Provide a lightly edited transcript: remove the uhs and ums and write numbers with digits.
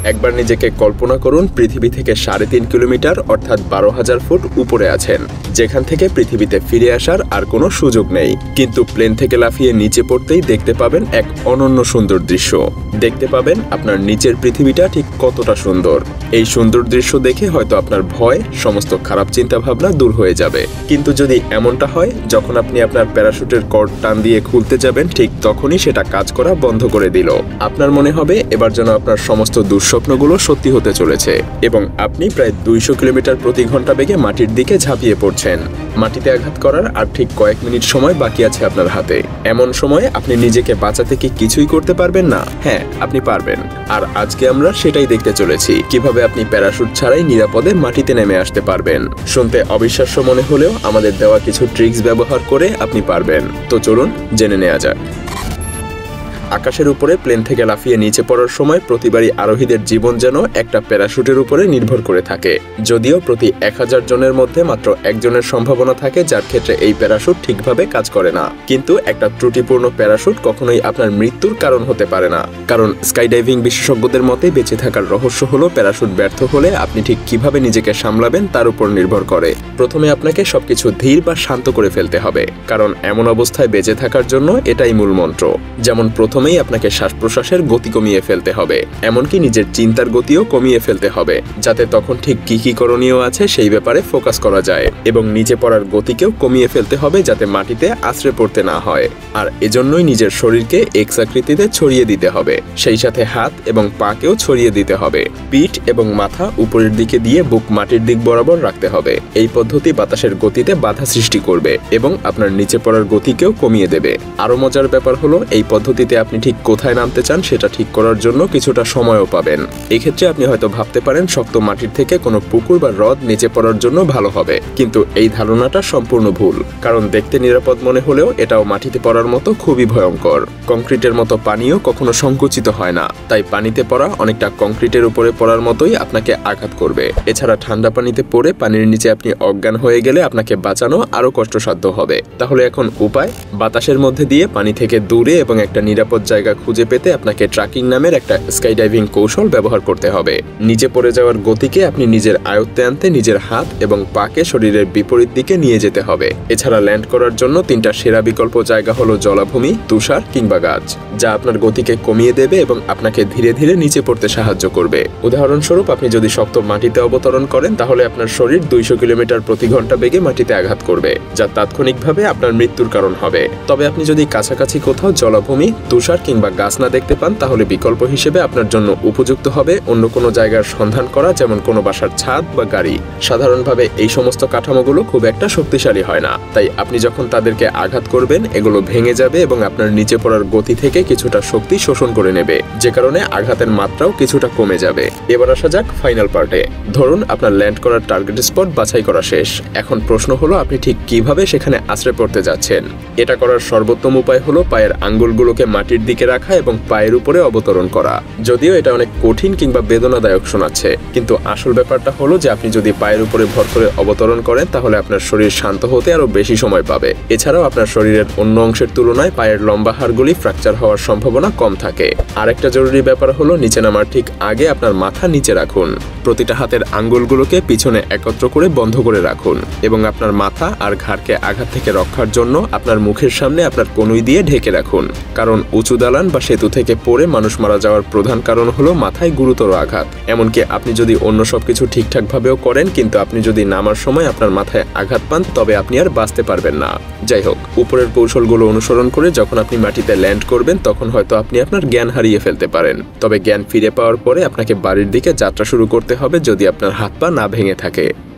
একবার নিজেকে কল্পনা করুন পৃথিবী থেকে 3.5 কিলোমিটার অর্থাৎ 12,000 ফুট উপরে আছেন, যেখান থেকে পৃথিবীতে ফিরে আসার আর কোনো সুযোগ নেই। কিন্তু প্লেন থেকে লাফিয়ে নিচে পড়তেই দেখতে পাবেন এক অনন্য সুন্দর দৃশ্য। দেখতে পাবেন আপনার নিচের পৃথিবীটা ঠিক কতটা সুন্দর। এই সুন্দর দৃশ্য দেখে হয়তো আপনার ভয়, সমস্ত খারাপ চিন্তা ভাবনা দূর হয়ে যাবে। কিন্তু যদি এমনটা হয় যখন আপনি আপনার প্যারাশুটের কর্ড টান দিয়ে খুলতে যাবেন, ঠিক তখনই সেটা কাজ করা বন্ধ করে দিল। আপনার মনে হবে এবার যেন আপনার সমস্ত দুঃস্বপ্নগুলো সত্যি হতে চলেছে এবং আপনি প্রায় 200 কিলোমিটার প্রতি ঘন্টা বেগে মাটির দিকে ঝাঁপিয়ে পড়ছেন। মাটিতে আঘাত করার আর ঠিক কয়েক মিনিট সময় বাকি আছে আপনার হাতে। এমন সময় আপনি নিজেকে বাঁচাতে কি কিছুই করতে পারবেন না? হ্যাঁ, আপনি পারবেন। আর আজকে আমরা সেটাই দেখতে চলেছি, কিভাবে আপনি প্যারাশুট ছাড়াই নিরাপদে মাটিতে নেমে আসতে পারবেন। শুনতে অবিশ্বাস্য মনে হলেও আমাদের দেওয়া কিছু ট্রিক্স ব্যবহার করে আপনি পারবেন। তো চলুন জেনে নেওয়া যাক। আকাশের উপরে প্লেন থেকে লাফিয়ে নিচে পড়ার সময় প্রতিবারই আরোহীদের জীবন যেন একটা প্যারাশুটের উপরে নির্ভর করে থাকে। যদিও প্রতি 1000 জনের মধ্যে মাত্র একজনের সম্ভাবনা থাকে যার ক্ষেত্রে এই প্যারাশুট ঠিকভাবে কাজ করে না। কিন্তু একটা ত্রুটিপূর্ণ প্যারাশুট কখনোই আপনার মৃত্যুর কারণ হতে পারে না, কারণ স্কাইডাইভিং বিশেষজ্ঞদের মতে বেঁচে থাকার রহস্য হলো প্যারাশুট ব্যর্থ হলে আপনি ঠিক কিভাবে নিজেকে সামলাবেন তার উপর নির্ভর করে। প্রথমে আপনাকে সবকিছু ধীর বা শান্ত করে ফেলতে হবে, কারণ এমন অবস্থায় বেঁচে থাকার জন্য এটাই মূল মন্ত্র। যেমন প্রথমেই আপনাকে শ্বাস প্রশ্বাসের গতি কমিয়ে ফেলতে হবে, এমনকি নিজের চিন্তার গতিও কমিয়ে ফেলতে হবে, যাতে তখন ঠিক কি কি করণীয় আছে সেই ব্যাপারে ফোকাস করা যায়। এবং নিচে পড়ার গতিকেও কমিয়ে ফেলতে হবে যাতে মাটিতে আছড়ে পড়তে না হয়। আর এজন্যই নিজের শরীরকে এক্স আকৃতিতে ছড়িয়ে দিতে হবে, সেই সাথে হাত এবং পাকেও ছড়িয়ে দিতে হবে। পিঠ এবং মাথা উপরের দিকে দিয়ে বুক মাটির দিক বরাবর রাখতে হবে। এই পদ্ধতি বাতাসের গতিতে বাধা সৃষ্টি করবে এবং আপনার নিচে পড়ার গতিকেও কমিয়ে দেবে। আরো মজার ব্যাপার হলো এই পদ্ধতিতে আপনি ঠিক কোথায় নামতে চান সেটা ঠিক করার জন্য কিছুটা সময়ও পাবেন। এক্ষেত্রে আপনি হয়তো ভাবতে পারেন শক্ত মাটির থেকে কোনো পুকুর বা হ্রদ নিচে পড়ার জন্য ভালো হবে, কিন্তু এই ধারণাটা সম্পূর্ণ ভুল। কারণ দেখতে নিরাপদ মনে হলেও এটাও মাটিতে পড়ার মতো খুবই ভয়ঙ্কর। কংক্রিটের মতো পানিও কখনো সংকুচিত হয় না, তাই পানিতে পড়া অনেকটা কংক্রিটের উপরে পড়ার মতোই আপনাকে আঘাত করবে। এছাড়া ঠান্ডা পানিতে পড়ে পানির নিচে আপনি অজ্ঞান হয়ে গেলে আপনাকে বাঁচানো আরো কষ্টসাধ্য হবে। তাহলে এখন উপায়, বাতাসের মধ্যে দিয়ে পানি থেকে দূরে এবং একটা নিরাপদ জায়গা খুঁজে পেতে আপনাকে ট্র্যাকিং নামের একটা স্কাইডাইভিং কৌশল ব্যবহার করতে হবে। নিচে পড়ে যাওয়ার গতিকে আপনি নিজের আয়ত্তে আনতে নিজের হাত এবং পাকে শরীরের বিপরীত দিকে নিয়ে যেতে হবে। এছাড়া ল্যান্ড করার জন্য 3টা সেরা বিকল্প জায়গা হলো জলাভূমি, তুষার কিংবা গাছ, যা আপনার গতিকে কমিয়ে দেবে এবং আপনাকে ধীরে ধীরে নিচে পড়তে সাহায্য করবে। উদাহরণস্বরূপ, আপনি যদি শক্ত মাটিতে অবতরণ করেন তাহলে আপনার শরীর 200 কিলোমিটার প্রতি ঘন্টা বেগে মাটিতে আঘাত করবে, যা তাৎক্ষণিকভাবে আপনার মৃত্যুর কারণ হবে। তবে আপনি যদি কাছাকাছি কোথাও জলাভূমি, তুষার কিংবা গাছ না দেখতে পান তাহলে বিকল্প হিসেবে আপনার জন্য উপযুক্ত হবে অন্য কোনো জায়গার সন্ধান করা, যেমন কোনো বাসার ছাদ বা গাড়ি। সাধারণভাবে এই সমস্ত কাঠামোগুলো খুব একটা শক্তিশালী হয় না, তাই আপনি যখন তাদেরকে আঘাত করবেন এগুলো ভেঙে যাবে এবং আপনার নিচে পড়ার গতি থেকে কিছুটা শক্তি শোষণ করে নেবে, যে কারণে আঘাতের মাত্রাও কিছুটা কমে যাবে। এবার আসা যাক ফাইনাল পার্টে। ধরুন আপনার ল্যান্ড করার টার্গেট স্পট বাছাই করা শেষ। এখন প্রশ্ন হলো আপনি ঠিক কিভাবে সেখানে আছড়ে পড়তে যাচ্ছেন। এটা করার সর্বোত্তম উপায় হলো পায়ের আঙ্গুলগুলোকে মাটির দিকে রাখা এবং পায়ের উপরে অবতরণ করা। যদিও এটা অনেক কঠিন কিংবা বেদনাদায়ক শোনাচ্ছে, কিন্তু আসল ব্যাপারটা হলো যে আপনি যদি পায়ের উপরে ভর করে অবতরণ করেন তাহলে আপনার শরীর শান্ত হতে আরো বেশি সময় পাবে। এছাড়াও আপনার শরীরের অন্য অংশের তুলনায় পায়ের লম্বা হাড়গুলি ফ্র্যাকচার হওয়ার সম্ভাবনা কম থাকে। আরেকটা জরুরি ব্যাপার হলো নিচে নামার ঠিক আগে আপনার মাথা নিচে রাখুন। প্রতিটা হাতের আঙ্গুলগুলোকে পিছনে একত্র করে বন্ধ করে রাখুন এবং আপনার মাথা আর ঘাড়কে আঘাত থেকে রক্ষার জন্য আপনার মুখের সামনে আপনার কনুই দিয়ে ঢেকে রাখুন। কারণ উঁচু দালান বা সেতু থেকে পড়ে মানুষ মারা যাওয়ার প্রধান কারণ হলো মাথায় গুরুতর আঘাত। এমনকি আপনি যদি অন্য সবকিছু ঠিকঠাক ভাবেও করেন, কিন্তু আপনি যদি নামার সময় আপনার মাথায় আঘাত পান তবে আপনি আর বাঁচতে পারবেন না। যাই হোক, উপরের কৌশলগুলো অনুসরণ করে যখন আপনি মাটিতে ল্যান্ড করবেন তখন হয়তো আপনি আপনার জ্ঞান হারিয়ে ফেলতে পারেন। তবে জ্ঞান ফিরে পাওয়ার পরে আপনাকে বাড়ির দিকে যাত্রা শুরু করতে হবে যদি আপনার হাত পা না ভেঙে থাকে।